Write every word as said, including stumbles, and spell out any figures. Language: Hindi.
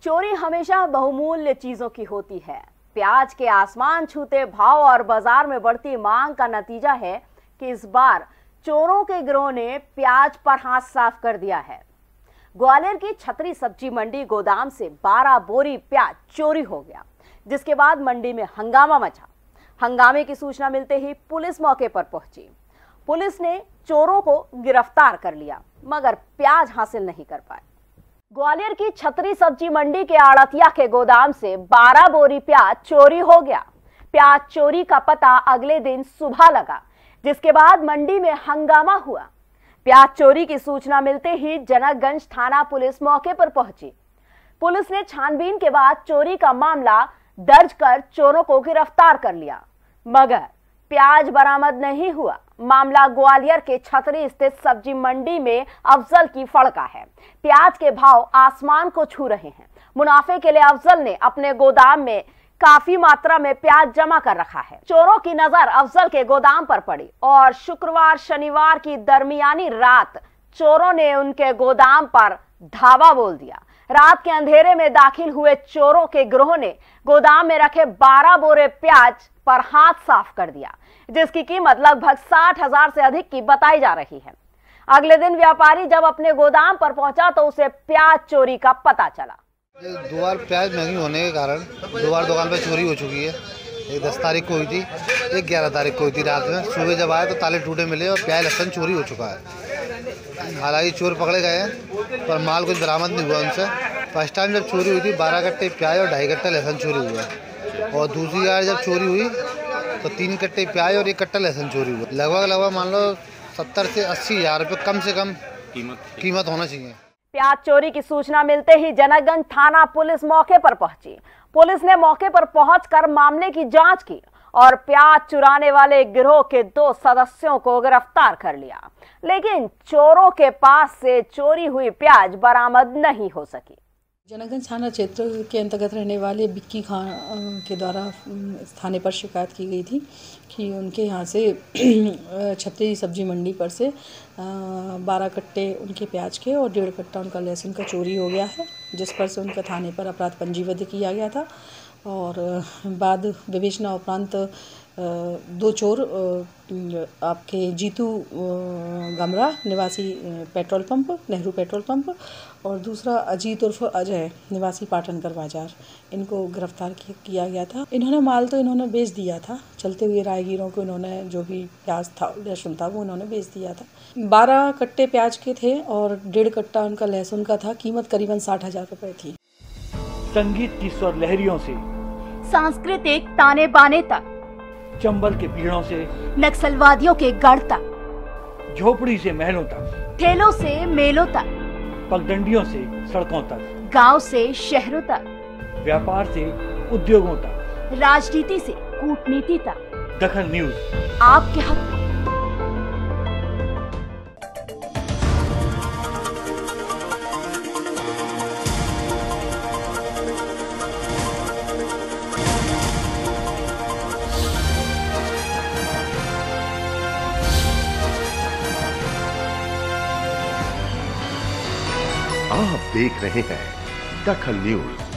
चोरी हमेशा बहुमूल्य चीजों की होती है। प्याज के आसमान छूते भाव और बाजार में बढ़ती मांग का नतीजा है कि इस बार चोरों के गिरोह ने प्याज पर हाथ साफ कर दिया है। ग्वालियर की छतरी सब्जी मंडी गोदाम से बारह बोरी प्याज चोरी हो गया, जिसके बाद मंडी में हंगामा मचा। हंगामे की सूचना मिलते ही पुलिस मौके पर पहुंची। पुलिस ने चोरों को गिरफ्तार कर लिया, मगर प्याज हासिल नहीं कर पाए। ग्वालियर की छतरी सब्जी मंडी के आड़तिया के गोदाम से बारह बोरी प्याज चोरी हो गया। प्याज चोरी का पता अगले दिन सुबह लगा, जिसके बाद मंडी में हंगामा हुआ। प्याज चोरी की सूचना मिलते ही जनकगंज थाना पुलिस मौके पर पहुंची। पुलिस ने छानबीन के बाद चोरी का मामला दर्ज कर चोरों को गिरफ्तार कर लिया, मगर प्याज बरामद नहीं हुआ। मामला ग्वालियर के छतरी स्थित सब्जी मंडी में अफजल की फड़का है। प्याज के भाव आसमान को छू रहे हैं। मुनाफे के लिए अफजल ने अपने गोदाम में काफी मात्रा में प्याज जमा कर रखा है। चोरों की नजर अफजल के गोदाम पर पड़ी और शुक्रवार शनिवार की दरमियानी रात चोरों ने उनके गोदाम पर धावा बोल दिया। रात के अंधेरे में दाखिल हुए चोरों के गिरोह ने गोदाम में रखे बारह बोरे प्याज पर हाथ साफ कर दिया, जिसकी कीमत लगभग साठ हजार से अधिक की बताई जा रही है। अगले दिन व्यापारी जब अपने गोदाम पर पहुंचा तो उसे प्याज चोरी का पता चला। दो बार प्याज महंगी होने के कारण दो बार दुकान पर चोरी हो चुकी है। एक दस तारीख को हुई थी, एक ग्यारह तारीख को हुई थी रात में। सुबह जब आए तो ताले टूटे मिले और प्याज लहसुन चोरी हो चुका है। हालांकि चोर पकड़े गए हैं पर माल कुछ बरामद नहीं हुआ उनसे। फर्स्ट टाइम जब चोरी हुई थी बारह कट्टे प्याज और ढाई कट्टा लहसुन चोरी हुआ, और दूसरी बार जब चोरी हुई तो तीन कट्टे प्याज और एक कट्टा लहसुन चोरी हुआ। लगभग लगभग मान लो सत्तर से अस्सी हजार रुपये कम से कम कीमत कीमत होना चाहिए। प्याज चोरी की सूचना मिलते ही जनकगंज थाना पुलिस मौके पर पहुंची। पुलिस ने मौके पर पहुंचकर मामले की जांच की और प्याज चुराने वाले गिरोह के दो सदस्यों को गिरफ्तार कर लिया, लेकिन चोरों के पास से चोरी हुई प्याज बरामद नहीं हो सकी। जनकगंज थाना क्षेत्र के अंतर्गत रहने वाले बिक्की खान के द्वारा थाने पर शिकायत की गई थी कि उनके यहाँ से छतरी सब्जी मंडी पर से बारह कट्टे उनके प्याज के और डेढ़ कट्टा उनका लहसुन का चोरी हो गया है, जिस पर से उनका थाने पर अपराध पंजीबद्ध किया गया था। और बाद विवेचना उपरांत दो चोर आपके जीतू गमरा निवासी petrol pump Nehru petrol pump और दूसरा अजीत उर्फ अजय निवासी पाटनकर बाजार, इनको गिरफ्तार किया गया था। इन्होंने माल तो इन्होंने बेच दिया था, चलते हुए राहगीरों को इन्होंने जो भी प्याज था लहसुन था वो इन्होंने बेच दिया था। बारह कट्टे प्याज के थे और डेढ़ कट्टा उनका लहसुन का था। कीमत करीबन साठ हजार रुपये थी। संगीत की स्वर लहरियों से सांस्कृतिक ताने बाने तक, चंबल के पीड़ों से नक्सलवादियों के गढ़ तक, झोपड़ी से महलों तक, ठेलों से मेलों तक, पगडंडियों से सड़कों तक, गांव से शहरों तक, व्यापार से उद्योगों तक, राजनीति से कूटनीति तक, दखल न्यूज आपके हक। आप देख रहे हैं दखल न्यूज।